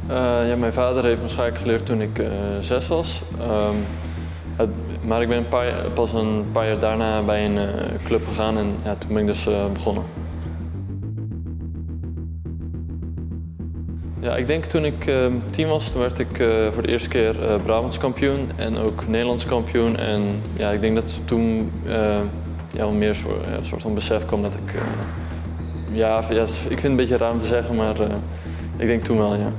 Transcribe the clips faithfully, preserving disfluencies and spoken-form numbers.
Uh, ja, mijn vader heeft me schaken geleerd toen ik uh, zes was. Um, het, maar ik ben een paar, pas een paar jaar daarna bij een uh, club gegaan en ja, toen ben ik dus uh, begonnen. Ja, ik denk toen ik uh, tien was, toen werd ik uh, voor de eerste keer uh, Brabants kampioen en ook Nederlands kampioen. En ja, ik denk dat toen uh, ja, wel meer soort, ja, een soort van besef kwam dat ik... Uh, ja, ja, ik vind het een beetje raar om te zeggen, maar uh, ik denk toen wel, ja.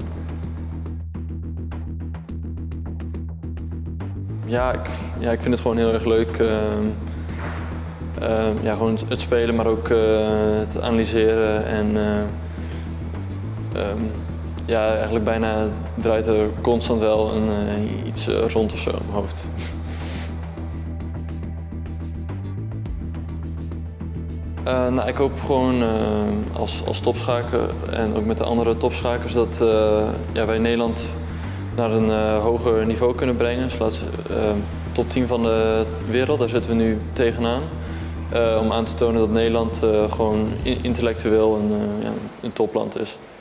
Ja ik, ja, ik vind het gewoon heel erg leuk. Uh, uh, ja, gewoon het spelen, maar ook uh, het analyseren en uh, um, ja, eigenlijk bijna draait er constant wel een, uh, iets uh, rond of zo in mijn hoofd. Uh, nou, ik hoop gewoon uh, als, als topschaker en ook met de andere topschakers dat uh, ja, wij Nederland naar een uh, hoger niveau kunnen brengen. Zoals uh, top tien van de wereld, daar zitten we nu tegenaan. Uh, om aan te tonen dat Nederland uh, gewoon intellectueel een, uh, ja, een topland is.